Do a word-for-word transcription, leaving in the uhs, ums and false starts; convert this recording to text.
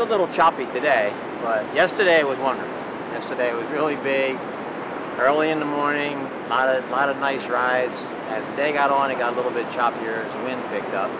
a little choppy today, but yesterday was wonderful. Yesterday was really big, early in the morning, a lot of, lot of nice rides. As the day got on, it got a little bit choppier as the wind picked up.